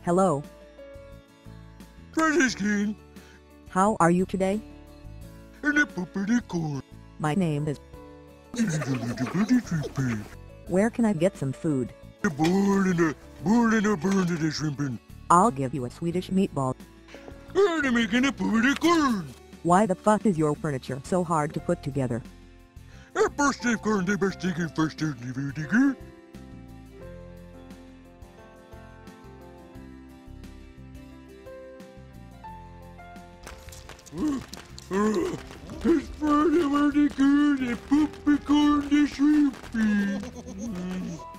Hello. Franciscan, How are you today? and a puppety corn. My name is. The Where can I get some food? board and a burn to the shrimping. I'll give you a Swedish meatball. And I'm making a puppety corn. Why the fuck is your furniture so hard to put together? A birthday corn, the birthday corn, first turn, the birthday corn. It's for the birthday corn, the puppety corn, the shrimping.